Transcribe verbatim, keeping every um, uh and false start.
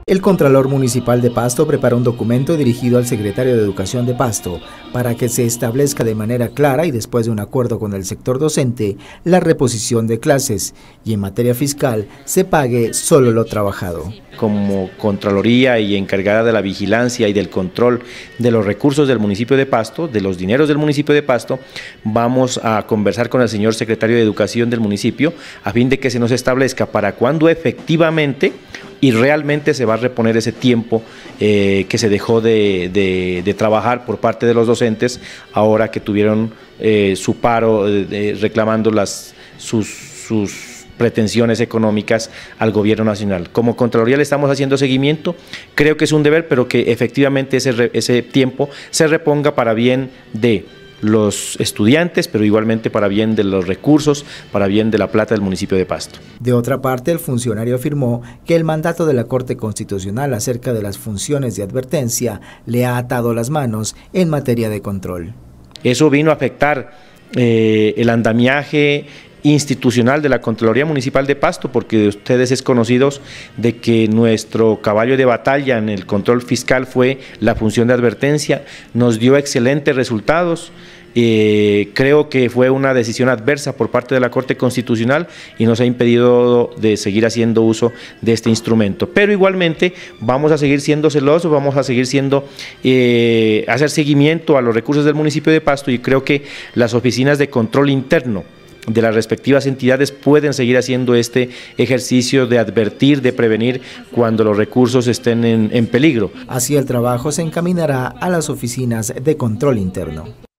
El Contralor Municipal de Pasto prepara un documento dirigido al Secretario de Educación de Pasto para que se establezca de manera clara y después de un acuerdo con el sector docente la reposición de clases y en materia fiscal se pague solo lo trabajado. Como Contraloría y encargada de la vigilancia y del control de los recursos del municipio de Pasto, de los dineros del municipio de Pasto, vamos a conversar con el señor Secretario de Educación del municipio a fin de que se nos establezca para cuándo efectivamente y realmente se va a reponer ese tiempo eh, que se dejó de, de, de trabajar por parte de los docentes ahora que tuvieron eh, su paro eh, reclamando las, sus, sus pretensiones económicas al gobierno nacional. Como Contraloría le estamos haciendo seguimiento, creo que es un deber, pero que efectivamente ese, ese tiempo se reponga para bien de los estudiantes, pero igualmente para bien de los recursos, para bien de la plata del municipio de Pasto. De otra parte, el funcionario afirmó que el mandato de la Corte Constitucional acerca de las funciones de advertencia le ha atado las manos en materia de control. Eso vino a afectar eh, el andamiaje institucional de la Contraloría Municipal de Pasto, porque de ustedes es conocidos de que nuestro caballo de batalla en el control fiscal fue la función de advertencia, nos dio excelentes resultados. Eh, creo que fue una decisión adversa por parte de la Corte Constitucional y nos ha impedido de seguir haciendo uso de este instrumento, pero igualmente vamos a seguir siendo celosos, vamos a seguir siendo eh, hacer seguimiento a los recursos del municipio de Pasto, y creo que las oficinas de control interno de las respectivas entidades pueden seguir haciendo este ejercicio de advertir, de prevenir cuando los recursos estén en, en peligro. Así el trabajo se encaminará a las oficinas de control interno.